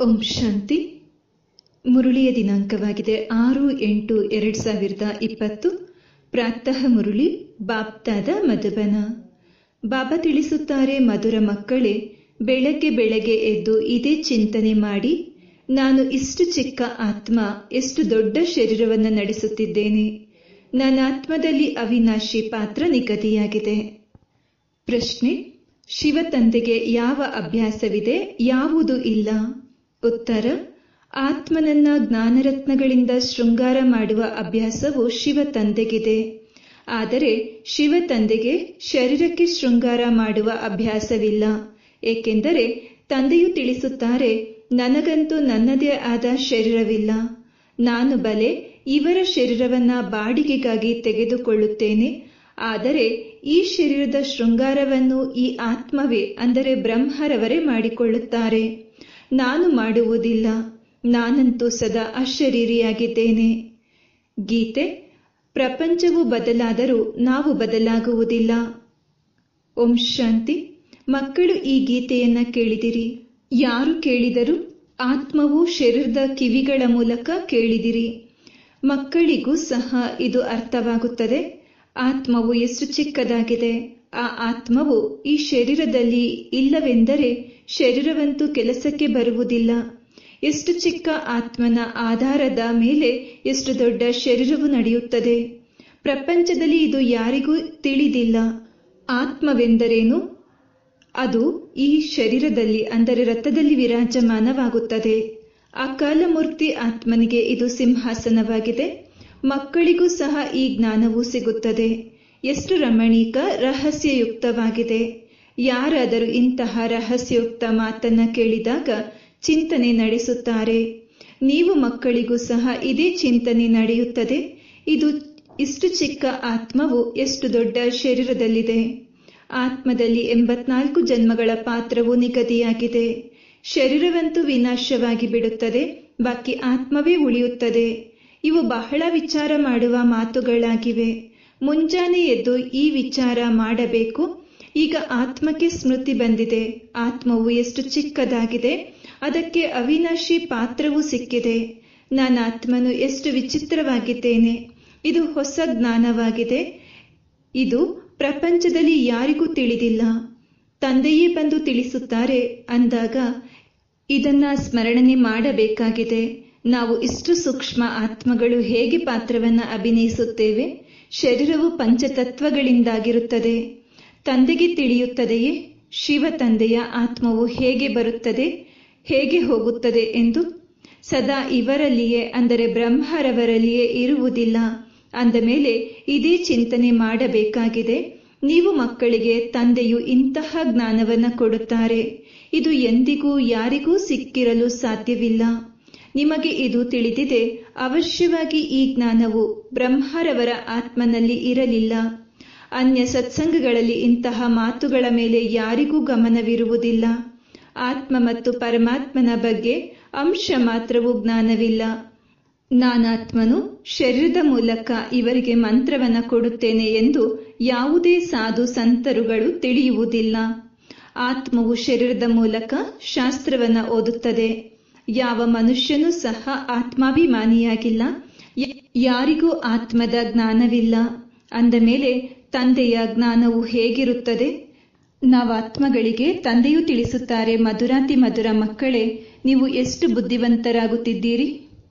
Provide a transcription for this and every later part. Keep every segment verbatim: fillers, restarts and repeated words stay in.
ಓಂ ಶಾಂತಿ. ಮುರುಳಿಯ ದಿನಾಂಕವಾಗಿದೆ ಆರು ಎಂಟು ಎರಡು ಸಾವಿರದ ಇಪ್ಪತ್ತು. ಪ್ರಾತಃ ಮುರುಳಿ ಬಾಪ್ತಾದ ಮಧುಬನ. ಬಾಬಾ ತಿಳಿಸುತ್ತಾರೆ, ಮಧುರ ಮಕ್ಕಳೇ, ಬೆಳಗ್ಗೆ ಬೆಳಗ್ಗೆ ಎದ್ದು ಇದೇ ಚಿಂತನೆ ಮಾಡಿ, ನಾನು ಇಷ್ಟು ಚಿಕ್ಕ ಆತ್ಮ ಎಷ್ಟು ದೊಡ್ಡ ಶರೀರವನ್ನು ನಡೆಸುತ್ತಿದ್ದೇನೆ. ನನ್ನ ಆತ್ಮದಲ್ಲಿ ಅವಿನಾಶಿ ಪಾತ್ರ ನಿಗದಿಯಾಗಿದೆ. ಪ್ರಶ್ನೆ: ಶಿವ ತಂದೆಗೆ ಯಾವ ಅಭ್ಯಾಸವಿದೆ, ಯಾವುದು ಇಲ್ಲ? ಉತ್ತರ: ಆತ್ಮನನ್ನ ಜ್ಞಾನರತ್ನಗಳಿಂದ ಶೃಂಗಾರ ಮಾಡುವ ಅಭ್ಯಾಸವು ಶಿವ ತಂದೆಗಿದೆ. ಆದರೆ ಶಿವ ತಂದೆಗೆ ಶರೀರಕ್ಕೆ ಶೃಂಗಾರ ಮಾಡುವ ಅಭ್ಯಾಸವಿಲ್ಲ. ಏಕೆಂದರೆ ತಂದೆಯು ತಿಳಿಸುತ್ತಾರೆ, ನನಗಂತೂ ನನ್ನದೇ ಆದ ಶರೀರವಿಲ್ಲ. ನಾನು ಬಲೆ ಇವರ ಶರೀರವನ್ನ ಬಾಡಿಗೆಗಾಗಿ ತೆಗೆದುಕೊಳ್ಳುತ್ತೇನೆ. ಆದರೆ ಈ ಶರೀರದ ಶೃಂಗಾರವನ್ನು ಈ ಆತ್ಮವೇ ಅಂದರೆ ಬ್ರಹ್ಮರವರೇ ಮಾಡಿಕೊಳ್ಳುತ್ತಾರೆ. ನಾನು ಮಾಡುವುದಿಲ್ಲ. ನಾನಂತೂ ಸದಾ ಅಶರೀರಿಯಾಗಿದ್ದೇನೆ. ಗೀತೆ: ಪ್ರಪಂಚವು ಬದಲಾದರೂ ನಾವು ಬದಲಾಗುವುದಿಲ್ಲ. ಓಂ ಶಾಂತಿ. ಮಕ್ಕಳು, ಈ ಗೀತೆಯನ್ನ ಕೇಳಿದಿರಿ. ಯಾರು ಕೇಳಿದರು? ಆತ್ಮವು ಶರೀರದ ಕಿವಿಗಳ ಮೂಲಕ ಕೇಳಿದಿರಿ. ಮಕ್ಕಳಿಗೂ ಸಹ ಇದು ಅರ್ಥವಾಗುತ್ತದೆ. ಆತ್ಮವು ಎಷ್ಟು ಚಿಕ್ಕದಾಗಿದೆ. ಆ ಆತ್ಮವು ಈ ಶರೀರದಲ್ಲಿ ಇಲ್ಲವೆಂದರೆ ಶರೀರವಂತೂ ಕೆಲಸಕ್ಕೆ ಬರುವುದಿಲ್ಲ. ಎಷ್ಟು ಚಿಕ್ಕ ಆತ್ಮನ ಆಧಾರದ ಮೇಲೆ ಎಷ್ಟು ದೊಡ್ಡ ಶರೀರವು ನಡೆಯುತ್ತದೆ. ಪ್ರಪಂಚದಲ್ಲಿ ಇದು ಯಾರಿಗೂ ತಿಳಿದಿಲ್ಲ. ಆತ್ಮವೆಂದರೇನು? ಅದು ಈ ಶರೀರದಲ್ಲಿ ಅಂದರೆ ರಥದಲ್ಲಿ ವಿರಾಜಮಾನವಾಗುತ್ತದೆ. ಅಕಾಲ ಮೂರ್ತಿ ಆತ್ಮನಿಗೆ ಇದು ಸಿಂಹಾಸನವಾಗಿದೆ. ಮಕ್ಕಳಿಗೂ ಸಹ ಈ ಜ್ಞಾನವೂ ಸಿಗುತ್ತದೆ. ಎಷ್ಟು ರಮಣೀಕ ರಹಸ್ಯಯುಕ್ತವಾಗಿದೆ. ಯಾರಾದರೂ ಇಂತಹ ರಹಸ್ಯಯುಕ್ತ ಮಾತನ್ನ ಕೇಳಿದಾಗ ಚಿಂತನೆ ನಡೆಸುತ್ತಾರೆ. ನೀವು ಮಕ್ಕಳಿಗೂ ಸಹ ಇದೇ ಚಿಂತನೆ ನಡೆಯುತ್ತದೆ. ಇದು ಇಷ್ಟು ಚಿಕ್ಕ ಆತ್ಮವು ಎಷ್ಟು ದೊಡ್ಡ ಶರೀರದಲ್ಲಿದೆ. ಆತ್ಮದಲ್ಲಿ ಎಂಬತ್ನಾಲ್ಕು ಜನ್ಮಗಳ ಪಾತ್ರವು ನಿಗದಿಯಾಗಿದೆ. ಶರೀರವಂತೂ ವಿನಾಶವಾಗಿ ಬಿಡುತ್ತದೆ, ಬಾಕಿ ಆತ್ಮವೇ ಉಳಿಯುತ್ತದೆ. ಇವು ಬಹಳ ವಿಚಾರ ಮಾಡುವ ಮಾತುಗಳಾಗಿವೆ. ಮುಂಜಾನೆ ಎದ್ದು ಈ ವಿಚಾರ ಮಾಡಬೇಕು. ಈಗ ಆತ್ಮಕ್ಕೆ ಸ್ಮೃತಿ ಬಂದಿದೆ. ಆತ್ಮವು ಎಷ್ಟು ಚಿಕ್ಕದಾಗಿದೆ, ಅದಕ್ಕೆ ಅವಿನಾಶಿ ಪಾತ್ರವೂ ಸಿಕ್ಕಿದೆ. ನಾನು ಆತ್ಮನು ಎಷ್ಟು ವಿಚಿತ್ರವಾಗಿದ್ದೇನೆ. ಇದು ಹೊಸ ಜ್ಞಾನವಾಗಿದೆ. ಇದು ಪ್ರಪಂಚದಲ್ಲಿ ಯಾರಿಗೂ ತಿಳಿದಿಲ್ಲ. ತಂದೆಯೇ ಬಂದು ತಿಳಿಸುತ್ತಾರೆ ಅಂದಾಗ ಇದನ್ನ ಸ್ಮರಣೆ ಮಾಡಬೇಕಾಗಿದೆ. ನಾವು ಇಷ್ಟು ಸೂಕ್ಷ್ಮ ಆತ್ಮಗಳು ಹೇಗೆ ಪಾತ್ರವನ್ನು ಅಭಿನಯಿಸುತ್ತೇವೆ? ಶರೀರವು ಪಂಚತತ್ವಗಳಿಂದಾಗಿರುತ್ತದೆ. ತಂದೆಗೆ ತಿಳಿಯುತ್ತದೆಯೇ ಶಿವ ತಂದೆಯ ಆತ್ಮವು ಹೇಗೆ ಬರುತ್ತದೆ, ಹೇಗೆ ಹೋಗುತ್ತದೆ ಎಂದು? ಸದಾ ಇವರಲ್ಲಿಯೇ ಅಂದರೆ ಬ್ರಹ್ಮರವರಲ್ಲಿಯೇ ಇರುವುದಿಲ್ಲ. ಅಂದ ಮೇಲೆ ಇದೇ ಚಿಂತನೆ ಮಾಡಬೇಕಾಗಿದೆ. ನೀವು ಮಕ್ಕಳಿಗೆ ತಂದೆಯು ಇಂತಹ ಜ್ಞಾನವನ್ನು ಕೊಡುತ್ತಾರೆ. ಇದು ಎಂದಿಗೂ ಯಾರಿಗೂ ಸಿಕ್ಕಿರಲು ಸಾಧ್ಯವಿಲ್ಲ. ನಿಮಗೆ ಇದು ತಿಳಿದಿದೆ. ಅವಶ್ಯವಾಗಿ ಈ ಜ್ಞಾನವು ಬ್ರಹ್ಮರವರ ಆತ್ಮನಲ್ಲಿ ಇರಲಿಲ್ಲ. ಅನ್ಯ ಸತ್ಸಂಗಗಳಲ್ಲಿ ಇಂತಹ ಮಾತುಗಳ ಮೇಲೆ ಯಾರಿಗೂ ಗಮನವಿರುವುದಿಲ್ಲ. ಆತ್ಮ ಮತ್ತು ಪರಮಾತ್ಮನ ಬಗ್ಗೆ ಅಂಶ ಮಾತ್ರವೂ ಜ್ಞಾನವಿಲ್ಲ. ನಾನಾತ್ಮನು ಶರೀರದ ಮೂಲಕ ಇವರಿಗೆ ಮಂತ್ರವನ್ನು ಕೊಡುತ್ತೇನೆ ಎಂದು ಯಾವುದೇ ಸಾಧು ಸಂತರುಗಳು ತಿಳಿಯುವುದಿಲ್ಲ. ಆತ್ಮವು ಶರೀರದ ಮೂಲಕ ಶಾಸ್ತ್ರವನ್ನು ಓದುತ್ತದೆ. ಯಾವ ಮನುಷ್ಯನೂ ಸಹ ಆತ್ಮಾಭಿಮಾನಿಯಾಗಿಲ್ಲ. ಯಾರಿಗೂ ಆತ್ಮದ ಜ್ಞಾನವಿಲ್ಲ. ಅಂದ ಮೇಲೆ ತಂದೆಯ ಜ್ಞಾನವು ಹೇಗಿರುತ್ತದೆ? ನಾವಾತ್ಮಗಳಿಗೆ ತಂದೆಯು ತಿಳಿಸುತ್ತಾರೆ, ಮಧುರಾತಿ ಮಧುರ ಮಕ್ಕಳೇ, ನೀವು ಎಷ್ಟು ಬುದ್ಧಿವಂತರಾಗುತ್ತಿದ್ದೀರಿ.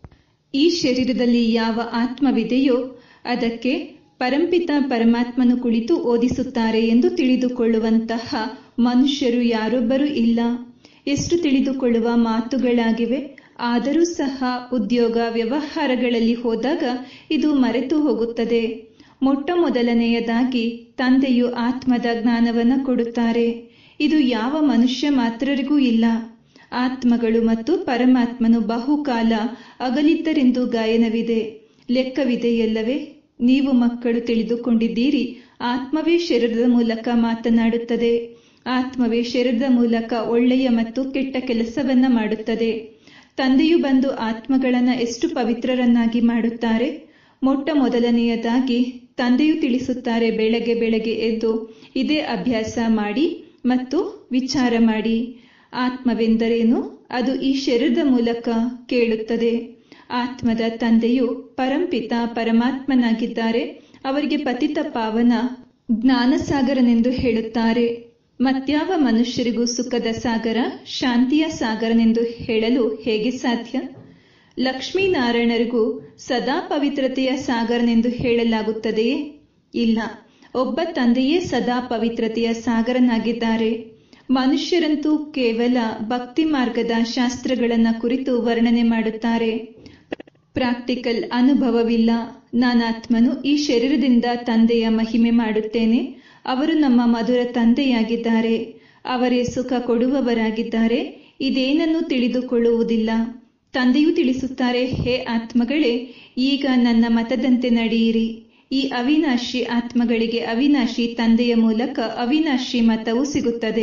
ಈ ಶರೀರದಲ್ಲಿ ಯಾವ ಆತ್ಮವಿದೆಯೋ ಅದಕ್ಕೆ ಪರಂಪಿತ ಪರಮಾತ್ಮನು ಕುಳಿತು ಓದಿಸುತ್ತಾರೆ ಎಂದು ತಿಳಿದುಕೊಳ್ಳುವಂತಹ ಮನುಷ್ಯರು ಯಾರೊಬ್ಬರೂ ಇಲ್ಲ. ಎಷ್ಟು ತಿಳಿದುಕೊಳ್ಳುವ ಮಾತುಗಳಾಗಿವೆ. ಆದರೂ ಸಹ ಉದ್ಯೋಗ ವ್ಯವಹಾರಗಳಲ್ಲಿ ಹೋದಾಗ ಇದು ಮರೆತು ಹೋಗುತ್ತದೆ. ಮೊಟ್ಟ ಮೊದಲನೆಯದಾಗಿ ತಂದೆಯು ಆತ್ಮದ ಜ್ಞಾನವನ್ನು ಕೊಡುತ್ತಾರೆ. ಇದು ಯಾವ ಮನುಷ್ಯ ಮಾತ್ರರಿಗೂ ಇಲ್ಲ. ಆತ್ಮಗಳು ಮತ್ತು ಪರಮಾತ್ಮನು ಬಹುಕಾಲ ಅಗಲಿದ್ದರೆಂದು ಗಾಯನವಿದೆ. ಲೆಕ್ಕವಿದೆಯಲ್ಲವೇ? ನೀವು ಮಕ್ಕಳು ತಿಳಿದುಕೊಂಡಿದ್ದೀರಿ. ಆತ್ಮವೇ ಶರೀರದ ಮೂಲಕ ಮಾತನಾಡುತ್ತದೆ. ಆತ್ಮವೇ ಶರೀರದ ಮೂಲಕ ಒಳ್ಳೆಯ ಮತ್ತು ಕೆಟ್ಟ ಕೆಲಸವನ್ನ ಮಾಡುತ್ತದೆ. ತಂದೆಯು ಬಂದು ಆತ್ಮಗಳನ್ನ ಎಷ್ಟು ಪವಿತ್ರರನ್ನಾಗಿ ಮಾಡುತ್ತಾರೆ. ಮೊಟ್ಟ ಮೊದಲನೆಯದಾಗಿ ತಂದೆಯು ತಿಳಿಸುತ್ತಾರೆ, ಬೆಳಗ್ಗೆ ಬೆಳಗ್ಗೆ ಎದ್ದು ಇದೇ ಅಭ್ಯಾಸ ಮಾಡಿ ಮತ್ತು ವಿಚಾರ ಮಾಡಿ. ಆತ್ಮವೆಂದರೇನು? ಅದು ಈ ಶರೀರದ ಮೂಲಕ ಕೇಳುತ್ತದೆ. ಆತ್ಮದ ತಂದೆಯು ಪರಂಪಿತ ಪರಮಾತ್ಮನಾಗಿದ್ದಾರೆ. ಅವರಿಗೆ ಪತಿತ ಪಾವನ ಜ್ಞಾನಸಾಗರನೆಂದು ಹೇಳುತ್ತಾರೆ. ಮತ್ಯಾವ ಮನುಷ್ಯರಿಗೂ ಸುಖದ ಸಾಗರ, ಶಾಂತಿಯ ಸಾಗರನೆಂದು ಹೇಳಲು ಹೇಗೆ ಸಾಧ್ಯ? ಲಕ್ಷ್ಮೀನಾರಾಯಣರಿಗೂ ಸದಾ ಪವಿತ್ರತೆಯ ಸಾಗರನೆಂದು ಹೇಳಲಾಗುತ್ತದೆಯೇ? ಇಲ್ಲ. ಒಬ್ಬ ತಂದೆಯೇ ಸದಾ ಪವಿತ್ರತೆಯ ಸಾಗರನಾಗಿದ್ದಾರೆ. ಮನುಷ್ಯರಂತೂ ಕೇವಲ ಭಕ್ತಿ ಮಾರ್ಗದ ಶಾಸ್ತ್ರಗಳನ್ನ ಕುರಿತು ವರ್ಣನೆ ಮಾಡುತ್ತಾರೆ. ಪ್ರಾಕ್ಟಿಕಲ್ ಅನುಭವವಿಲ್ಲ. ನಾನಾತ್ಮನು ಈ ಶರೀರದಿಂದ ತಂದೆಯ ಮಹಿಮೆ ಮಾಡುತ್ತೇನೆ. ಅವರು ನಮ್ಮ ಮಧುರ ತಂದೆಯಾಗಿದ್ದಾರೆ. ಅವರೇ ಸುಖ ಕೊಡುವವರಾಗಿದ್ದಾರೆ. ಇದೇನನ್ನು ತಿಳಿದುಕೊಳ್ಳುವುದಿಲ್ಲ. ತಂದೆಯು ತಿಳಿಸುತ್ತಾರೆ, ಹೇ ಆತ್ಮಗಳೇ, ಈಗ ನನ್ನ ಮತದಂತೆ ನಡೆಯಿರಿ. ಈ ಅವಿನಾಶಿ ಆತ್ಮಗಳಿಗೆ ಅವಿನಾಶಿ ತಂದೆಯ ಮೂಲಕ ಅವಿನಾಶಿ ಮತವು ಸಿಗುತ್ತದೆ.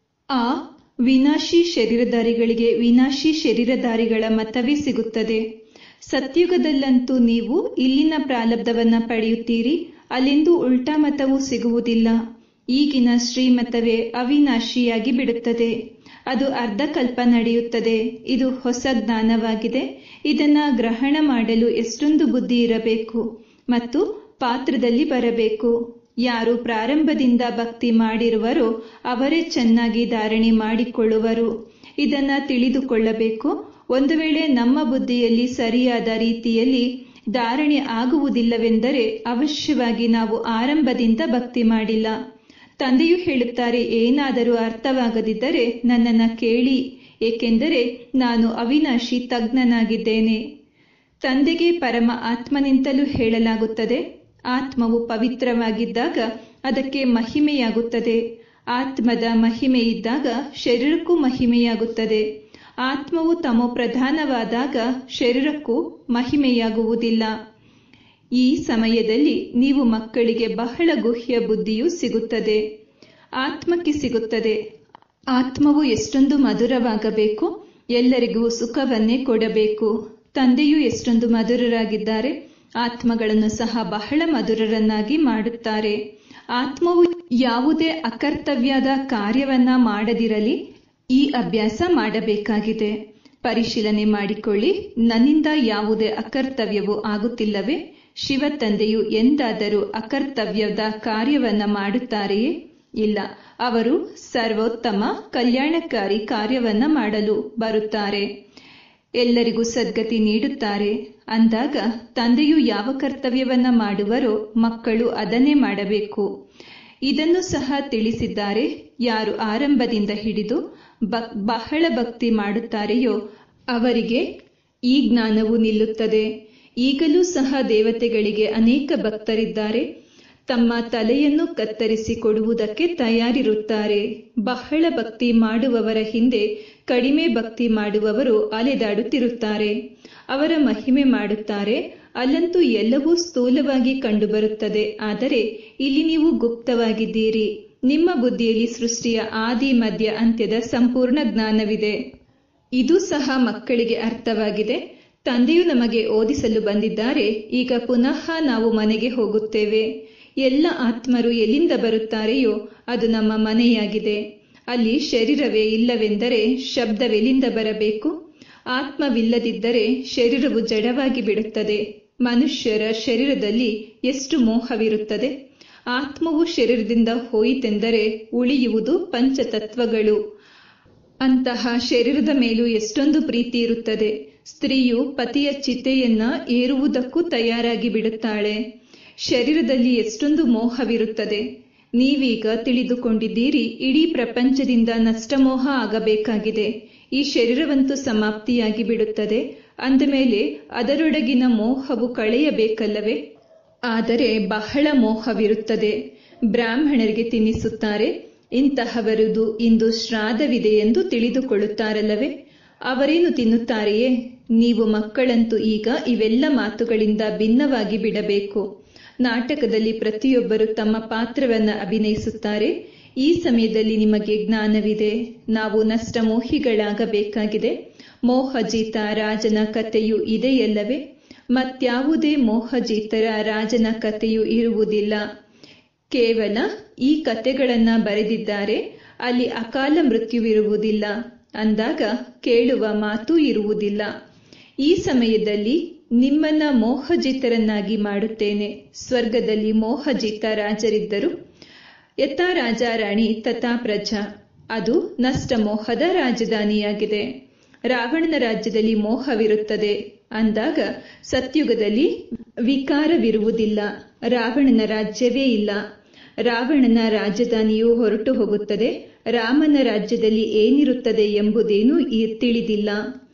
ಆ ವಿನಾಶಿ ಶರೀರಧಾರಿಗಳಿಗೆ ವಿನಾಶಿ ಶರೀರಧಾರಿಗಳ ಮತವೇ ಸಿಗುತ್ತದೆ. ಸತ್ಯುಗದಲ್ಲಂತೂ ನೀವು ಇಲ್ಲಿನ ಪ್ರಾರಬ್ಧವನ್ನ ಪಡೆಯುತ್ತೀರಿ. ಅಲ್ಲೆಂದೂ ಉಲ್ಟಾ ಮತವೂ ಸಿಗುವುದಿಲ್ಲ. ಈಗಿನ ಶ್ರೀಮತವೇ ಅವಿನಾಶಿಯಾಗಿ ಬಿಡುತ್ತದೆ. ಅದು ಅರ್ಧಕಲ್ಪ ನಡೆಯುತ್ತದೆ. ಇದು ಹೊಸ ಜ್ಞಾನವಾಗಿದೆ. ಇದನ್ನ ಗ್ರಹಣ ಮಾಡಲು ಎಷ್ಟೊಂದು ಬುದ್ಧಿ ಇರಬೇಕು ಮತ್ತು ಪಾತ್ರದಲ್ಲಿ ಬರಬೇಕು. ಯಾರು ಪ್ರಾರಂಭದಿಂದ ಭಕ್ತಿ ಮಾಡಿರುವರೋ ಅವರೇ ಚೆನ್ನಾಗಿ ಧಾರಣೆ ಮಾಡಿಕೊಳ್ಳುವರು. ಇದನ್ನ ತಿಳಿದುಕೊಳ್ಳಬೇಕು. ಒಂದು ವೇಳೆ ನಮ್ಮ ಬುದ್ಧಿಯಲ್ಲಿ ಸರಿಯಾದ ರೀತಿಯಲ್ಲಿ ಧಾರಣೆ ಆಗುವುದಿಲ್ಲವೆಂದರೆ ಅವಶ್ಯವಾಗಿ ನಾವು ಆರಂಭದಿಂದ ಭಕ್ತಿ ಮಾಡಿಲ್ಲ. ತಂದೆಯು ಹೇಳುತ್ತಾರೆ, ಏನಾದರೂ ಅರ್ಥವಾಗದಿದ್ದರೆ ನನ್ನನ್ನ ಕೇಳಿ, ಏಕೆಂದರೆ ನಾನು ಅವಿನಾಶಿ ತಜ್ಞನಾಗಿದ್ದೇನೆ. ತಂದೆಗೆ ಪರಮ ಆತ್ಮನಿಂತಲೂ ಹೇಳಲಾಗುತ್ತದೆ. ಆತ್ಮವು ಪವಿತ್ರವಾಗಿದ್ದಾಗ ಅದಕ್ಕೆ ಮಹಿಮೆಯಾಗುತ್ತದೆ. ಆತ್ಮದ ಮಹಿಮೆ ಇದ್ದಾಗ ಶರೀರಕ್ಕೂ ಮಹಿಮೆಯಾಗುತ್ತದೆ. ಆತ್ಮವು ತಮೋ ಪ್ರಧಾನವಾದಾಗ ಶರೀರಕ್ಕೂ ಮಹಿಮೆಯಾಗುವುದಿಲ್ಲ. ಈ ಸಮಯದಲ್ಲಿ ನೀವು ಮಕ್ಕಳಿಗೆ ಬಹಳ ಗುಹ್ಯ ಬುದ್ಧಿಯೂ ಸಿಗುತ್ತದೆ. ಆತ್ಮಕ್ಕೆ ಸಿಗುತ್ತದೆ. ಆತ್ಮವು ಎಷ್ಟೊಂದು ಮಧುರವಾಗಬೇಕು, ಎಲ್ಲರಿಗೂ ಸುಖವನ್ನೇ ಕೊಡಬೇಕು. ತಂದೆಯು ಎಷ್ಟೊಂದು ಮಧುರರಾಗಿದ್ದಾರೆ. ಆತ್ಮಗಳನ್ನು ಸಹ ಬಹಳ ಮಧುರರನ್ನಾಗಿ ಮಾಡುತ್ತಾರೆ. ಆತ್ಮವು ಯಾವುದೇ ಅಕರ್ತವ್ಯದ ಕಾರ್ಯವನ್ನ ಮಾಡದಿರಲಿ, ಈ ಅಭ್ಯಾಸ ಮಾಡಬೇಕಾಗಿದೆ. ಪರಿಶೀಲನೆ ಮಾಡಿಕೊಳ್ಳಿ, ನನ್ನಿಂದ ಯಾವುದೇ ಅಕರ್ತವ್ಯವೂ ಆಗುತ್ತಿಲ್ಲವೇ? ಶಿವ ತಂದೆಯು ಎಂದಾದರೂ ಅಕರ್ತವ್ಯದ ಕಾರ್ಯವನ್ನ ಮಾಡುತ್ತಾರೆಯೇ? ಇಲ್ಲ. ಅವರು ಸರ್ವೋತ್ತಮ ಕಲ್ಯಾಣಕಾರಿ ಕಾರ್ಯವನ್ನ ಮಾಡಲು ಬರುತ್ತಾರೆ. ಎಲ್ಲರಿಗೂ ಸದ್ಗತಿ ನೀಡುತ್ತಾರೆ. ಅಂದಾಗ ತಂದೆಯು ಯಾವ ಕರ್ತವ್ಯವನ್ನ ಮಾಡುವರೋ ಮಕ್ಕಳು ಅದನ್ನೇ ಮಾಡಬೇಕು. ಇದನ್ನು ಸಹ ತಿಳಿಸಿದ್ದಾರೆ. ಯಾರು ಆರಂಭದಿಂದ ಹಿಡಿದು ಬಹಳ ಭಕ್ತಿ ಮಾಡುತ್ತಾರೆಯೋ ಅವರಿಗೆ ಈ ಜ್ಞಾನವು ನಿಲ್ಲುತ್ತದೆ. ಈಗಲೂ ಸಹ ದೇವತೆಗಳಿಗೆ ಅನೇಕ ಭಕ್ತರಿದ್ದಾರೆ. ತಮ್ಮ ತಲೆಯನ್ನು ಕತ್ತರಿಸಿ ಕೊಡುವುದಕ್ಕೆ ತಯಾರಿರುತ್ತಾರೆ. ಬಹಳ ಭಕ್ತಿ ಮಾಡುವವರ ಹಿಂದೆ ಕಡಿಮೆ ಭಕ್ತಿ ಮಾಡುವವರು ಅಲೆದಾಡುತ್ತಿರುತ್ತಾರೆ. ಅವರ ಮಹಿಮೆ ಮಾಡುತ್ತಾರೆ. ಅಲ್ಲಂತೂ ಎಲ್ಲವೂ ಸ್ಥೂಲವಾಗಿ ಕಂಡುಬರುತ್ತದೆ. ಆದರೆ ಇಲ್ಲಿ ನೀವು ಗುಪ್ತವಾಗಿದ್ದೀರಿ. ನಿಮ್ಮ ಬುದ್ಧಿಯಲ್ಲಿ ಸೃಷ್ಟಿಯ ಆದಿ ಮಧ್ಯ ಅಂತ್ಯದ ಸಂಪೂರ್ಣ ಜ್ಞಾನವಿದೆ. ಇದು ಸಹ ಮಕ್ಕಳಿಗೆ ಅರ್ಥವಾಗಿದೆ. ತಂದೆಯು ನಮಗೆ ಓದಿಸಲು ಬಂದಿದ್ದಾರೆ. ಈಗ ಪುನಃ ನಾವು ಮನೆಗೆ ಹೋಗುತ್ತೇವೆ. ಎಲ್ಲ ಆತ್ಮರು ಎಲ್ಲಿಂದ ಬರುತ್ತಾರೆಯೋ ಅದು ನಮ್ಮ ಮನೆಯಾಗಿದೆ. ಅಲ್ಲಿ ಶರೀರವೇ ಇಲ್ಲವೆಂದರೆ ಶಬ್ದವೆಲ್ಲಿಂದ ಬರಬೇಕು? ಆತ್ಮವಿಲ್ಲದಿದ್ದರೆ ಶರೀರವು ಜಡವಾಗಿ ಬಿಡುತ್ತದೆ. ಮನುಷ್ಯರ ಶರೀರದಲ್ಲಿ ಎಷ್ಟು ಮೋಹವಿರುತ್ತದೆ. ಆತ್ಮವು ಶರೀರದಿಂದ ಹೋಯಿತೆಂದರೆ ಉಳಿಯುವುದು ಪಂಚತತ್ವಗಳು. ಅಂತಹ ಶರೀರದ ಮೇಲೂ ಎಷ್ಟೊಂದು ಪ್ರೀತಿ ಇರುತ್ತದೆ. ಸ್ತ್ರೀಯು ಪತಿಯ ಚಿತೆಯನ್ನ ಏರುವುದಕ್ಕೂ ತಯಾರಾಗಿ ಬಿಡುತ್ತಾಳೆ. ಶರೀರದಲ್ಲಿ ಎಷ್ಟೊಂದು ಮೋಹವಿರುತ್ತದೆ. ನೀವೀಗ ತಿಳಿದುಕೊಂಡಿದ್ದೀರಿ. ಇಡೀ ಪ್ರಪಂಚದಿಂದ ನಷ್ಟಮೋಹ ಆಗಬೇಕಾಗಿದೆ. ಈ ಶರೀರವಂತೂ ಸಮಾಪ್ತಿಯಾಗಿ ಬಿಡುತ್ತದೆ. ಅಂದಮೇಲೆ ಅದರೊಳಗಿನ ಮೋಹವು ಕಳೆಯಬೇಕಲ್ಲವೇ? ಆದರೆ ಬಹಳ ಮೋಹವಿರುತ್ತದೆ. ಬ್ರಾಹ್ಮಣರಿಗೆ ತಿನ್ನಿಸುತ್ತಾರೆ. ಇಂತಹವರದು ಇಂದು ಶ್ರಾದ್ದವಿದೆ ಎಂದು ತಿಳಿದುಕೊಳ್ಳುತ್ತಾರಲ್ಲವೇ? ಅವರೇನು ತಿನ್ನುತ್ತಾರೆಯೇ? ನೀವು ಮಕ್ಕಳಂತೂ ಈಗ ಇವೆಲ್ಲ ಮಾತುಗಳಿಂದ ಭಿನ್ನವಾಗಿ ಬಿಡಬೇಕು. ನಾಟಕದಲ್ಲಿ ಪ್ರತಿಯೊಬ್ಬರು ತಮ್ಮ ಪಾತ್ರವನ್ನ ಅಭಿನಯಿಸುತ್ತಾರೆ. ಈ ಸಮಯದಲ್ಲಿ ನಿಮಗೆ ಜ್ಞಾನವಿದೆ. ನಾವು ನಷ್ಟಮೋಹಿಗಳಾಗಬೇಕಾಗಿದೆ. ಮೋಹಜೀತ ರಾಜನ ಕಥೆಯು ಇದೆಯಲ್ಲವೇ? ಮತ್ಯಾವುದೇ ಮೋಹಜೀತರ ರಾಜನ ಕಥೆಯೂ ಇರುವುದಿಲ್ಲ. ಕೇವಲ ಈ ಕಥೆಗಳನ್ನ ಬರೆದಿದ್ದಾರೆ. ಅಲ್ಲಿ ಅಕಾಲ ಮೃತ್ಯುವಿರುವುದಿಲ್ಲ. ಅಂದಾಗ ಕೇಳುವ ಮಾತೂ ಇರುವುದಿಲ್ಲ. ಈ ಸಮಯದಲ್ಲಿ ನಿಮ್ಮನ್ನ ಮೋಹಜಿತರನ್ನಾಗಿ ಮಾಡುತ್ತೇನೆ. ಸ್ವರ್ಗದಲ್ಲಿ ಮೋಹಜಿತ ರಾಜರಿದ್ದರು. ಯಥಾ ರಾಜ ರಾಣಿ ತಥಾ ಪ್ರಜಾ. ಅದು ನಷ್ಟ ಮೋಹದ ರಾಜಧಾನಿಯಾಗಿದೆ. ರಾವಣನ ರಾಜ್ಯದಲ್ಲಿ ಮೋಹವಿರುತ್ತದೆ ಅಂದಾಗ ಸತ್ಯುಗದಲ್ಲಿ ವಿಕಾರವಿರುವುದಿಲ್ಲ. ರಾವಣನ ರಾಜ್ಯವೇ ಇಲ್ಲ. ರಾವಣನ ರಾಜಧಾನಿಯು ಹೊರಟು ಹೋಗುತ್ತದೆ. ರಾಮನ ರಾಜ್ಯದಲ್ಲಿ ಏನಿರುತ್ತದೆ ಎಂಬುದೇನೂ ತಿಳಿದಿಲ್ಲ.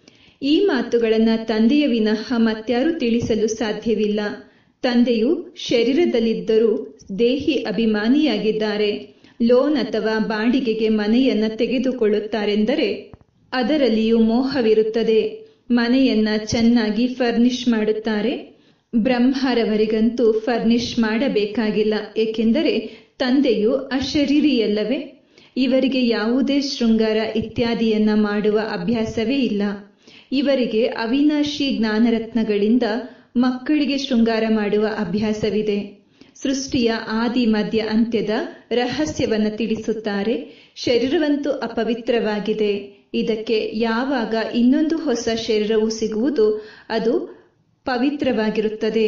ಈ ಮಾತುಗಳನ್ನು ತಂದೆಯ ವಿನಃ ಮತ್ಯಾರೂ ತಿಳಿಸಲು ಸಾಧ್ಯವಿಲ್ಲ. ತಂದೆಯು ಶರೀರದಲ್ಲಿದ್ದರೂ ದೇಹಿ ಅಭಿಮಾನಿಯಾಗಿದ್ದಾರೆ. ಲೋನ್ ಅಥವಾ ಬಾಡಿಗೆಗೆ ಮನೆಯನ್ನ ತೆಗೆದುಕೊಳ್ಳುತ್ತಾರೆಂದರೆ ಅದರಲ್ಲಿಯೂ ಮೋಹವಿರುತ್ತದೆ. ಮನೆಯನ್ನ ಚೆನ್ನಾಗಿ ಫರ್ನಿಶ್ ಮಾಡುತ್ತಾರೆ. ಬ್ರಹ್ಮರವರಿಗಂತೂ ಫರ್ನಿಶ್ ಮಾಡಬೇಕಾಗಿಲ್ಲ, ಏಕೆಂದರೆ ತಂದೆಯು ಅಶರೀರಿಯಲ್ಲವೇ. ಇವರಿಗೆ ಯಾವುದೇ ಶೃಂಗಾರ ಇತ್ಯಾದಿಯನ್ನ ಮಾಡುವ ಅಭ್ಯಾಸವೇ ಇಲ್ಲ. ಇವರಿಗೆ ಅವಿನಾಶಿ ಜ್ಞಾನರತ್ನಗಳಿಂದ ಮಕ್ಕಳಿಗೆ ಶೃಂಗಾರ ಮಾಡುವ ಅಭ್ಯಾಸವಿದೆ. ಸೃಷ್ಟಿಯ ಆದಿ ಮಧ್ಯ ಅಂತ್ಯದ ರಹಸ್ಯವನ್ನು ತಿಳಿಸುತ್ತಾರೆ. ಶರೀರವಂತೂ ಅಪವಿತ್ರವಾಗಿದೆ. ಇದಕ್ಕೆ ಯಾವಾಗ ಇನ್ನೊಂದು ಹೊಸ ಶರೀರವು ಸಿಗುವುದು ಅದು ಪವಿತ್ರವಾಗಿರುತ್ತದೆ.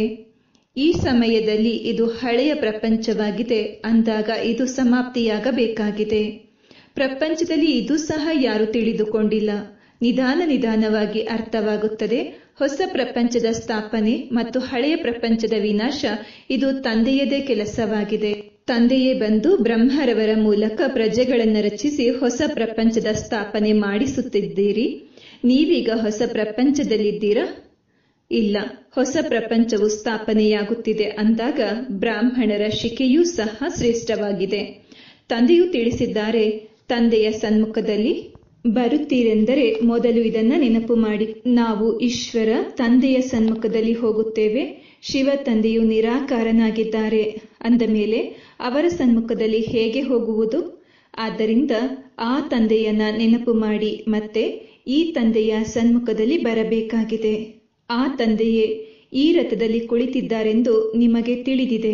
ಈ ಸಮಯದಲ್ಲಿ ಇದು ಹಳೆಯ ಪ್ರಪಂಚವಾಗಿದೆ ಅಂದಾಗ ಇದು ಸಮಾಪ್ತಿಯಾಗಬೇಕಾಗಿದೆ. ಪ್ರಪಂಚದಲ್ಲಿ ಇದು ಸಹ ಯಾರು ತಿಳಿದುಕೊಂಡಿಲ್ಲ. ನಿಧಾನ ನಿಧಾನವಾಗಿ ಅರ್ಥವಾಗುತ್ತದೆ. ಹೊಸ ಪ್ರಪಂಚದ ಸ್ಥಾಪನೆ ಮತ್ತು ಹಳೆಯ ಪ್ರಪಂಚದ ವಿನಾಶ ಇದು ತಂದೆಯದೇ ಕೆಲಸವಾಗಿದೆ. ತಂದೆಯೇ ಬಂದು ಬ್ರಹ್ಮರವರ ಮೂಲಕ ಪ್ರಜೆಗಳನ್ನು ರಚಿಸಿ ಹೊಸ ಪ್ರಪಂಚದ ಸ್ಥಾಪನೆ ಮಾಡಿಸುತ್ತಿದ್ದೀರಿ. ನೀವೀಗ ಹೊಸ ಪ್ರಪಂಚದಲ್ಲಿದ್ದೀರಾ? ಇಲ್ಲ, ಹೊಸ ಪ್ರಪಂಚವು ಸ್ಥಾಪನೆಯಾಗುತ್ತಿದೆ ಅಂದಾಗ ಬ್ರಾಹ್ಮಣರ ಶಿಕೆಯೂ ಸಹ ಶ್ರೇಷ್ಠವಾಗಿದೆ. ತಂದೆಯು ತಿಳಿಸಿದ್ದಾರೆ, ತಂದೆಯ ಸನ್ಮುಖದಲ್ಲಿ ಬರುತ್ತೀರೆಂದರೆ ಮೊದಲು ಇದನ್ನ ನೆನಪು ಮಾಡಿ. ನಾವು ಈಶ್ವರ ತಂದೆಯ ಸನ್ಮುಖದಲ್ಲಿ ಹೋಗುತ್ತೇವೆ. ಶಿವ ತಂದೆಯು ನಿರಾಕಾರನಾಗಿದ್ದಾರೆ ಅಂದ ಮೇಲೆ ಅವರ ಸನ್ಮುಖದಲ್ಲಿ ಹೇಗೆ ಹೋಗುವುದು? ಆದ್ದರಿಂದ ಆ ತಂದೆಯನ್ನ ನೆನಪು ಮಾಡಿ ಮತ್ತೆ ಈ ತಂದೆಯ ಸನ್ಮುಖದಲ್ಲಿ ಬರಬೇಕಾಗಿದೆ. ಆ ತಂದೆಯೇ ಈ ರಥದಲ್ಲಿ ಕುಳಿತಿದ್ದಾರೆಂದು ನಿಮಗೆ ತಿಳಿದಿದೆ.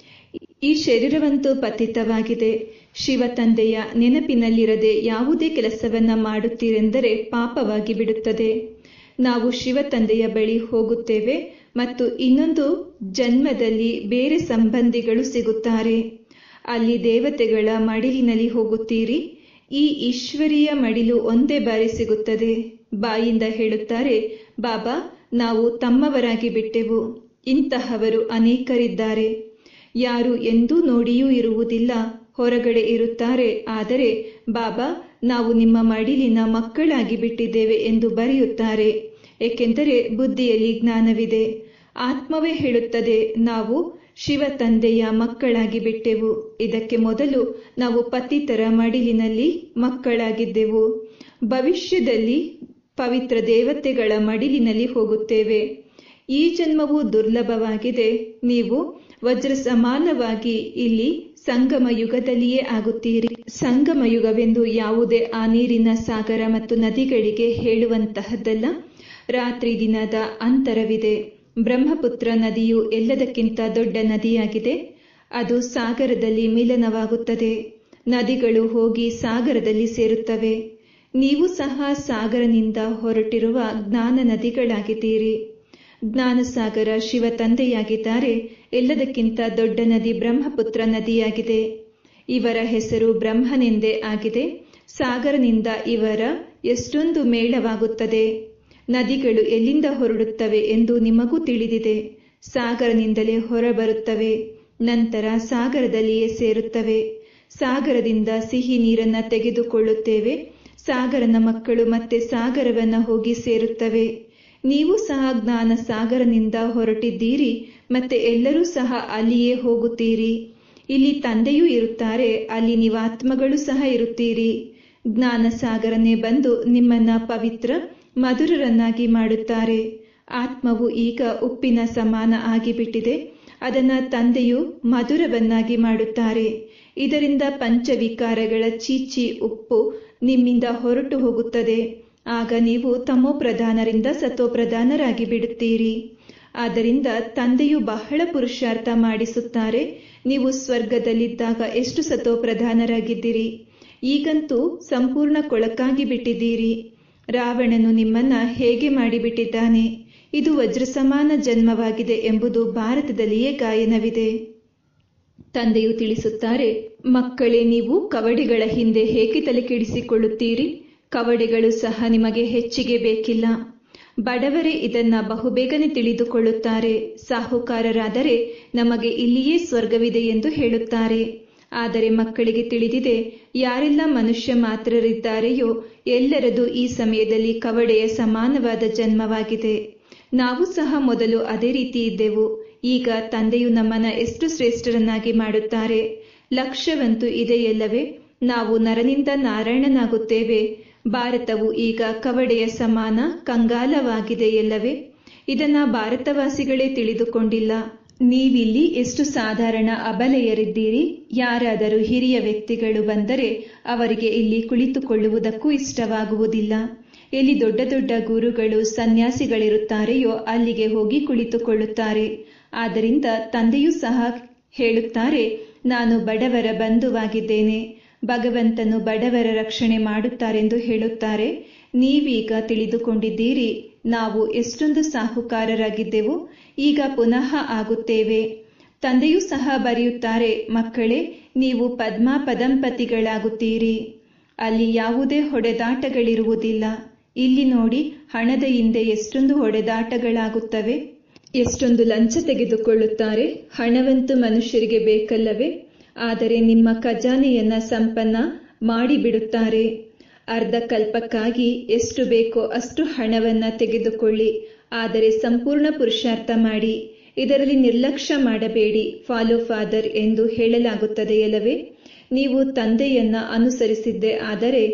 ಈ ಶರೀರವಂತೂ ಪತಿತವಾಗಿದೆ. ಶಿವ ತಂದೆಯ ನೆನಪಿನಲ್ಲಿರದೆ ಯಾವುದೇ ಕೆಲಸವನ್ನ ಮಾಡುತ್ತೀರೆಂದರೆ ಪಾಪವಾಗಿ ಬಿಡುತ್ತದೆ. ನಾವು ಶಿವ ತಂದೆಯ ಬಳಿ ಹೋಗುತ್ತೇವೆ ಮತ್ತು ಇನ್ನೊಂದು ಜನ್ಮದಲ್ಲಿ ಬೇರೆ ಸಂಬಂಧಿಗಳು ಸಿಗುತ್ತಾರೆ. ಅಲ್ಲಿ ದೇವತೆಗಳ ಮಡಿಲಿನಲ್ಲಿ ಹೋಗುತ್ತೀರಿ. ಈ ಈಶ್ವರೀಯ ಮಡಿಲು ಒಂದೇ ಬಾರಿ ಸಿಗುತ್ತದೆ. ಬಾಯಿಂದ ಹೇಳುತ್ತಾರೆ, ಬಾಬಾ ನಾವು ತಮ್ಮವರಾಗಿ ಬಿಟ್ಟೆವು. ಇಂತಹವರು ಅನೇಕರಿದ್ದಾರೆ. ಯಾರು ಎಂದೂ ನೋಡಿಯೂ ಇರುವುದಿಲ್ಲ, ಹೊರಗಡೆ ಇರುತ್ತಾರೆ. ಆದರೆ ಬಾಬಾ ನಾವು ನಿಮ್ಮ ಮಡಿಲಿನ ಮಕ್ಕಳಾಗಿ ಬಿಟ್ಟಿದ್ದೇವೆ ಎಂದು ಬರೆಯುತ್ತಾರೆ. ಏಕೆಂದರೆ ಬುದ್ಧಿಯಲ್ಲಿ ಜ್ಞಾನವಿದೆ. ಆತ್ಮವೇ ಹೇಳುತ್ತದೆ, ನಾವು ಶಿವ ತಂದೆಯ ಮಕ್ಕಳಾಗಿ ಬಿಟ್ಟೆವು. ಇದಕ್ಕೆ ಮೊದಲು ನಾವು ಪತಿತರ ಮಡಿಲಿನಲ್ಲಿ ಮಕ್ಕಳಾಗಿದ್ದೆವು. ಭವಿಷ್ಯದಲ್ಲಿ ಪವಿತ್ರ ದೇವತೆಗಳ ಮಡಿಲಿನಲ್ಲಿ ಹೋಗುತ್ತೇವೆ. ಈ ಜನ್ಮವು ದುರ್ಲಭವಾಗಿದೆ. ನೀವು ವಜ್ರ ಸಮಾನವಾಗಿ ಇಲ್ಲಿ ಸಂಗಮ ಯುಗದಲ್ಲಿಯೇ ಆಗುತ್ತೀರಿ. ಸಂಗಮ ಯುಗವೆಂದು ಯಾವುದೇ ಆ ನೀರಿನ ಸಾಗರ ಮತ್ತು ನದಿಗಳಿಗೆ ಹೇಳುವಂತಹದ್ದಲ್ಲ. ರಾತ್ರಿ ದಿನದ ಅಂತರವಿದೆ. ಬ್ರಹ್ಮಪುತ್ರ ನದಿಯು ಎಲ್ಲದಕ್ಕಿಂತ ದೊಡ್ಡ ನದಿಯಾಗಿದೆ. ಅದು ಸಾಗರದಲ್ಲಿ ಮಿಲನವಾಗುತ್ತದೆ. ನದಿಗಳು ಹೋಗಿ ಸಾಗರದಲ್ಲಿ ಸೇರುತ್ತವೆ. ನೀವು ಸಹ ಸಾಗರನಿಂದ ಹೊರಟಿರುವ ಜ್ಞಾನ ನದಿಗಳಾಗಿದ್ದೀರಿ. ಜ್ಞಾನ ಸಾಗರ ಶಿವ ತಂದೆಯಾಗಿದ್ದಾರೆ. ಎಲ್ಲದಕ್ಕಿಂತ ದೊಡ್ಡ ನದಿ ಬ್ರಹ್ಮಪುತ್ರ ನದಿಯಾಗಿದೆ. ಇವರ ಹೆಸರು ಬ್ರಹ್ಮನೆಂದೇ ಆಗಿದೆ. ಸಾಗರನಿಂದ ಇವರ ಎಷ್ಟೊಂದು ಮೇಳವಾಗುತ್ತದೆ. ನದಿಗಳು ಎಲ್ಲಿಂದ ಹೊರಡುತ್ತವೆ ಎಂದು ನಿಮಗೂ ತಿಳಿದಿದೆ. ಸಾಗರನಿಂದಲೇ ಹೊರಬರುತ್ತವೆ. ನಂತರ ಸಾಗರದಲ್ಲಿಯೇ ಸೇರುತ್ತವೆ. ಸಾಗರದಿಂದ ಸಿಹಿ ನೀರನ್ನ ತೆಗೆದುಕೊಳ್ಳುತ್ತೇವೆ. ಸಾಗರನ ಮಕ್ಕಳು ಮತ್ತೆ ಸಾಗರವನ್ನ ಹೋಗಿ ಸೇರುತ್ತವೆ. ನೀವು ಸಹ ಜ್ಞಾನ ಸಾಗರನಿಂದ ಹೊರಟಿದ್ದೀರಿ ಮತ್ತೆ ಎಲ್ಲರೂ ಸಹ ಅಲ್ಲಿಯೇ ಹೋಗುತ್ತೀರಿ. ಇಲ್ಲಿ ತಂದೆಯೂ ಇರುತ್ತಾರೆ. ಅಲ್ಲಿ ನೀವಾತ್ಮಗಳು ಸಹ ಇರುತ್ತೀರಿ. ಜ್ಞಾನ ಸಾಗರನೇ ಬಂದು ನಿಮ್ಮನ್ನ ಪವಿತ್ರ ಮಧುರರನ್ನಾಗಿ ಮಾಡುತ್ತಾರೆ. ಆತ್ಮವು ಈಗ ಉಪ್ಪಿನ ಸಮಾನ ಆಗಿಬಿಟ್ಟಿದೆ. ಅದನ್ನ ತಂದೆಯು ಮಧುರವನ್ನಾಗಿ ಮಾಡುತ್ತಾರೆ. ಇದರಿಂದ ಪಂಚವಿಕಾರಗಳ ಚೀಚಿ ಉಪ್ಪು ನಿಮ್ಮಿಂದ ಹೊರಟು ಹೋಗುತ್ತದೆ. ಆಗ ನೀವು ತಮೋಪ್ರಧಾನರಿಂದ ಸತೋಪ್ರಧಾನರಾಗಿ ಬಿಡುತ್ತೀರಿ. ಆದ್ದರಿಂದ ತಂದೆಯು ಬಹಳ ಪುರುಷಾರ್ಥ ಮಾಡಿಸುತ್ತಾರೆ. ನೀವು ಸ್ವರ್ಗದಲ್ಲಿದ್ದಾಗ ಎಷ್ಟು ಸತೋಪ್ರಧಾನರಾಗಿದ್ದೀರಿ. ಈಗಂತೂ ಸಂಪೂರ್ಣ ಕೊಳಕಾಗಿ ಬಿಟ್ಟಿದ್ದೀರಿ. ರಾವಣನು ನಿಮ್ಮನ್ನ ಹೇಗೆ ಮಾಡಿಬಿಟ್ಟಿದ್ದಾನೆ. ಇದು ವಜ್ರಸಮಾನ ಜನ್ಮವಾಗಿದೆ ಎಂಬುದು ಭಾರತದಲ್ಲಿಯೇ ಗಾಯನವಿದೆ. ತಂದೆಯು ತಿಳಿಸುತ್ತಾರೆ, ಮಕ್ಕಳೇ, ನೀವು ಕವಡೆಗಳ ಹಿಂದೆ ಹೇಗೆ ತಲೆಕೆಡಿಸಿಕೊಳ್ಳುತ್ತೀರಿ? ಕವಡೆಗಳು ಸಹ ನಿಮಗೆ ಹೆಚ್ಚಿಗೆ ಬೇಕಿಲ್ಲ. ಬಡವರೇ ಇದನ್ನ ಬಹುಬೇಗನೆ ತಿಳಿದುಕೊಳ್ಳುತ್ತಾರೆ. ಸಾಹುಕಾರರಾದರೆ ನಮಗೆ ಇಲ್ಲಿಯೇ ಸ್ವರ್ಗವಿದೆ ಎಂದು ಹೇಳುತ್ತಾರೆ. ಆದರೆ ಮಕ್ಕಳಿಗೆ ತಿಳಿದಿದೆ, ಯಾರೆಲ್ಲ ಮನುಷ್ಯ ಮಾತ್ರರಿದ್ದಾರೆಯೋ ಎಲ್ಲರದು ಈ ಸಮಯದಲ್ಲಿ ಕವಡೆಯ ಸಮಾನವಾದ ಜನ್ಮವಾಗಿದೆ. ನಾವು ಸಹ ಮೊದಲು ಅದೇ ರೀತಿ ಇದ್ದೆವು. ಈಗ ತಂದೆಯು ನಮ್ಮನ್ನ ಎಷ್ಟು ಶ್ರೇಷ್ಠರನ್ನಾಗಿ ಮಾಡುತ್ತಾರೆ. ಲಕ್ಷ್ಯವಂತೂ ಇದೆಯಲ್ಲವೇ? ನಾವು ನರನಿಂದ ನಾರಾಯಣನಾಗುತ್ತೇವೆ. ಭಾರತವು ಈಗ ಕವಡೆಯ ಸಮಾನ ಕಂಗಾಲವಾಗಿದೆಯಲ್ಲವೇ? ಇದನ್ನ ಭಾರತವಾಸಿಗಳೇ ತಿಳಿದುಕೊಂಡಿಲ್ಲ. ನೀವಿಲ್ಲಿ ಎಷ್ಟು ಸಾಧಾರಣ ಅಬಲೆಯರಿದ್ದೀರಿ. ಯಾರಾದರೂ ಹಿರಿಯ ವ್ಯಕ್ತಿಗಳು ಬಂದರೆ ಅವರಿಗೆ ಇಲ್ಲಿ ಕುಳಿತುಕೊಳ್ಳುವುದಕ್ಕೂ ಇಷ್ಟವಾಗುವುದಿಲ್ಲ. ಎಲ್ಲಿ ದೊಡ್ಡ ದೊಡ್ಡ ಗುರುಗಳು ಸನ್ಯಾಸಿಗಳಿರುತ್ತಾರೆಯೋ ಅಲ್ಲಿಗೆ ಹೋಗಿ ಕುಳಿತುಕೊಳ್ಳುತ್ತಾರೆ. ಆದ್ದರಿಂದ ತಂದೆಯೂ ಸಹ ಹೇಳುತ್ತಾರೆ, ನಾನು ಬಡವರ ಬಂಧುವಾಗಿದ್ದೇನೆ. ಭಗವಂತನು ಬಡವರ ರಕ್ಷಣೆ ಮಾಡುತ್ತಾರೆಂದು ಹೇಳುತ್ತಾರೆ. ನೀವೀಗ ತಿಳಿದುಕೊಂಡಿದ್ದೀರಿ, ನಾವು ಎಷ್ಟೊಂದು ಸಾಹುಕಾರರಾಗಿದ್ದೆವು, ಈಗ ಪುನಃ ಆಗುತ್ತೇವೆ. ತಂದೆಯೂ ಸಹ ಬರೆಯುತ್ತಾರೆ, ಮಕ್ಕಳೇ, ನೀವು ಪದ್ಮಾ ಪದಂಪತಿಗಳಾಗುತ್ತೀರಿ. ಅಲ್ಲಿ ಯಾವುದೇ ಹೊಡೆದಾಟಗಳಿರುವುದಿಲ್ಲ. ಇಲ್ಲಿ ನೋಡಿ, ಹಣದ ಹಿಂದೆ ಎಷ್ಟೊಂದು ಹೊಡೆದಾಟಗಳಾಗುತ್ತವೆ. ಎಷ್ಟೊಂದು ಲಂಚ ತೆಗೆದುಕೊಳ್ಳುತ್ತಾರೆ. ಹಣವಂತೂ ಮನುಷ್ಯರಿಗೆ ಬೇಕಲ್ಲವೇ? ಆದರೆ ನಿಮ್ಮ ಖಜಾನೆಯನ್ನ ಸಂಪನ್ನ ಮಾಡಿಬಿಡುತ್ತಾರೆ. ಅರ್ಧ ಕಲ್ಪಕ್ಕಾಗಿ ಎಷ್ಟು ಬೇಕೋ ಅಷ್ಟು ಹಣವನ್ನ ತೆಗೆದುಕೊಳ್ಳಿ, ಆದರೆ ಸಂಪೂರ್ಣ ಪುರುಷಾರ್ಥ ಮಾಡಿ. ಇದರಲ್ಲಿ ನಿರ್ಲಕ್ಷ್ಯ ಮಾಡಬೇಡಿ. ಫಾಲೋ ಫಾದರ್ ಎಂದು ಹೇಳಲಾಗುತ್ತದೆಯಲ್ಲವೇ? ನೀವು ತಂದೆಯನ್ನ ಅನುಸರಿಸಿದ್ದೇ ಆದರೆ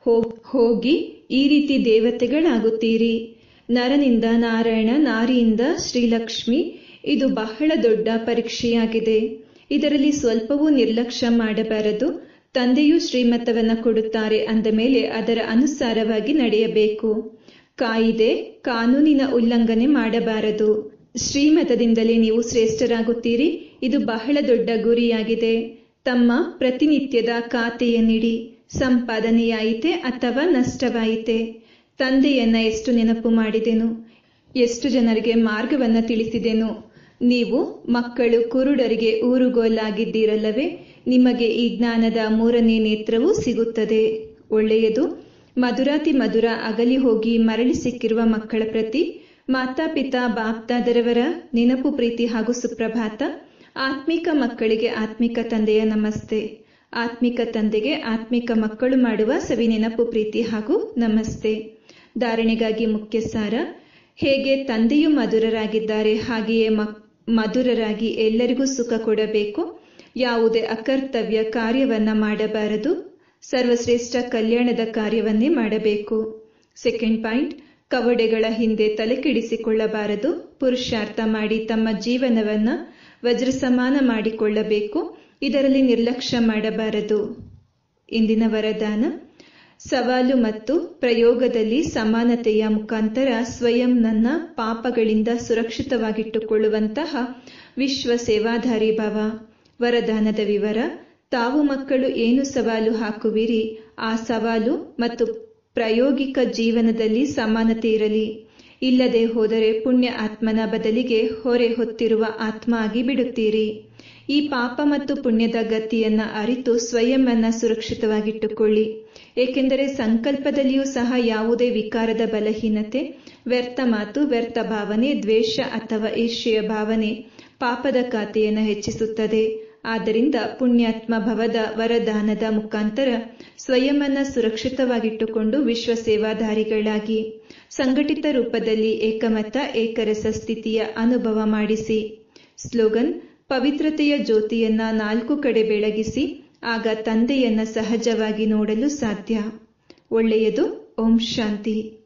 ಹೋಗಿ ಈ ರೀತಿ ದೇವತೆಗಳಾಗುತ್ತೀರಿ. ನರನಿಂದ ನಾರಾಯಣ, ನಾರಿಯಿಂದ ಶ್ರೀಲಕ್ಷ್ಮಿ. ಇದು ಬಹಳ ದೊಡ್ಡ ಪರೀಕ್ಷೆಯಾಗಿದೆ. ಇದರಲ್ಲಿ ಸ್ವಲ್ಪವೂ ನಿರ್ಲಕ್ಷ್ಯ ಮಾಡಬಾರದು. ತಂದೆಯು ಶ್ರೀಮತವನ್ನ ಕೊಡುತ್ತಾರೆ ಅಂದ ಮೇಲೆ ಅದರ ಅನುಸಾರವಾಗಿ ನಡೆಯಬೇಕು. ಕಾಯಿದೆ ಕಾನೂನಿನ ಉಲ್ಲಂಘನೆ ಮಾಡಬಾರದು. ಶ್ರೀಮತದಿಂದಲೇ ನೀವು ಶ್ರೇಷ್ಠರಾಗುತ್ತೀರಿ. ಇದು ಬಹಳ ದೊಡ್ಡ ಗುರಿಯಾಗಿದೆ. ತಮ್ಮ ಪ್ರತಿನಿತ್ಯದ ಖಾತೆಯನ್ನಿಡಿ. ಸಂಪಾದನೆಯಾಯಿತೆ ಅಥವಾ ನಷ್ಟವಾಯಿತೆ? ತಂದೆಯನ್ನ ಎಷ್ಟು ನೆನಪು ಮಾಡಿದೆನು, ಎಷ್ಟು ಜನರಿಗೆ ಮಾರ್ಗವನ್ನ ತಿಳಿಸಿದೆನು. ನೀವು ಮಕ್ಕಳು ಕುರುಡರಿಗೆ ಊರುಗೋಲಾಗಿದ್ದೀರಲ್ಲವೇ? ನಿಮಗೆ ಈ ಜ್ಞಾನದ ಮೂರನೇ ನೇತ್ರವೂ ಸಿಗುತ್ತದೆ. ಒಳ್ಳೆಯದು. ಮಧುರಾತಿ ಮಧುರ ಅಗಲಿ ಹೋಗಿ ಮರಳಿ ಸಿಕ್ಕಿರುವ ಮಕ್ಕಳ ಪ್ರತಿ ಮಾತಾಪಿತಾ ಬಾಪ್ದಾದರವರ ನೆನಪು, ಪ್ರೀತಿ ಹಾಗೂ ಸುಪ್ರಭಾತ. ಆತ್ಮಿಕ ಮಕ್ಕಳಿಗೆ ಆತ್ಮಿಕ ತಂದೆಯ ನಮಸ್ತೆ. ಆತ್ಮಿಕ ತಂದೆಗೆ ಆತ್ಮಿಕ ಮಕ್ಕಳು ಮಾಡುವ ಸವಿ ನೆನಪು, ಪ್ರೀತಿ ಹಾಗೂ ನಮಸ್ತೆ. ಧಾರಣೆಗಾಗಿ ಮುಖ್ಯ ಸಾರ: ಹೇಗೆ ತಂದೆಯು ಮಧುರರಾಗಿದ್ದಾರೆ ಹಾಗೆಯೇ ಮಧುರರಾಗಿ ಎಲ್ಲರಿಗೂ ಸುಖ ಕೊಡಬೇಕು. ಯಾವುದೇ ಅಕರ್ತವ್ಯ ಕಾರ್ಯವನ್ನ ಮಾಡಬಾರದು. ಸರ್ವಶ್ರೇಷ್ಠ ಕಲ್ಯಾಣದ ಕಾರ್ಯವನ್ನೇ ಮಾಡಬೇಕು. ಸೆಕೆಂಡ್ ಪಾಯಿಂಟ್: ಕವಡೆಗಳ ಹಿಂದೆ ತಲೆಕೆಡಿಸಿಕೊಳ್ಳಬಾರದು. ಪುರುಷಾರ್ಥ ಮಾಡಿ ತಮ್ಮ ಜೀವನವನ್ನ ವಜ್ರಸಮಾನ ಮಾಡಿಕೊಳ್ಳಬೇಕು. ಇದರಲ್ಲಿ ನಿರ್ಲಕ್ಷ್ಯ ಮಾಡಬಾರದು. ಇಂದಿನ ವರದಾನ: ಸವಾಲು ಮತ್ತು ಪ್ರಯೋಗದಲ್ಲಿ ಸಮಾನತೆಯ ಮುಖಾಂತರ ಸ್ವಯಂ ನನ್ನ ಪಾಪಗಳಿಂದ ಸುರಕ್ಷಿತವಾಗಿಟ್ಟುಕೊಳ್ಳುವಂತಹ ವಿಶ್ವ ಸೇವಾಧಾರಿ ಭವ. ವರದಾನದ ವಿವರ: ತಾವು ಮಕ್ಕಳು ಏನು ಸವಾಲು ಹಾಕುವಿರಿ, ಆ ಸವಾಲು ಮತ್ತು ಪ್ರಾಯೋಗಿಕ ಜೀವನದಲ್ಲಿ ಸಮಾನತೆ ಇರಲಿ. ಇಲ್ಲದೆ ಹೋದರೆ ಪುಣ್ಯ ಆತ್ಮನ ಬದಲಿಗೆ ಹೊರೆ ಹೊತ್ತಿರುವ ಆತ್ಮ ಆಗಿ ಬಿಡುತ್ತೀರಿ. ಈ ಪಾಪ ಮತ್ತು ಪುಣ್ಯದ ಗತಿಯನ್ನ ಅರಿತು ಸ್ವಯಂವನ್ನ ಸುರಕ್ಷಿತವಾಗಿಟ್ಟುಕೊಳ್ಳಿ. ಏಕೆಂದರೆ ಸಂಕಲ್ಪದಲ್ಲಿಯೂ ಸಹ ಯಾವುದೇ ವಿಕಾರದ ಬಲಹೀನತೆ, ವ್ಯರ್ಥ ಮಾತು, ವ್ಯರ್ಥ ಭಾವನೆ, ದ್ವೇಷ ಅಥವಾ ಈರ್ಷ್ಯೆಯ ಭಾವನೆ ಪಾಪದ ಖಾತೆಯನ್ನು ಹೆಚ್ಚಿಸುತ್ತದೆ. ಆದ್ದರಿಂದ ಪುಣ್ಯಾತ್ಮ ಭವದ ವರದಾನದ ಮುಖಾಂತರ ಸ್ವಯಂವನ್ನ ಸುರಕ್ಷಿತವಾಗಿಟ್ಟುಕೊಂಡು ವಿಶ್ವ ಸೇವಾಧಾರಿಗಳಾಗಿ ಸಂಘಟಿತ ರೂಪದಲ್ಲಿ ಏಕಮತ ಏಕರಸ ಸ್ಥಿತಿಯ ಅನುಭವ ಮಾಡಿಸಿ. ಸ್ಲೋಗನ್: ಪವಿತ್ರತೆಯ ಜ್ಯೋತಿಯನ್ನ ನಾಲ್ಕು ಕಡೆ ಬೆಳಗಿಸಿ, ಆಗ ತಂದೆಯನ್ನ ಸಹಜವಾಗಿ ನೋಡಲು ಸಾಧ್ಯ. ಒಳ್ಳೆಯದು. ಓಂ ಶಾಂತಿ.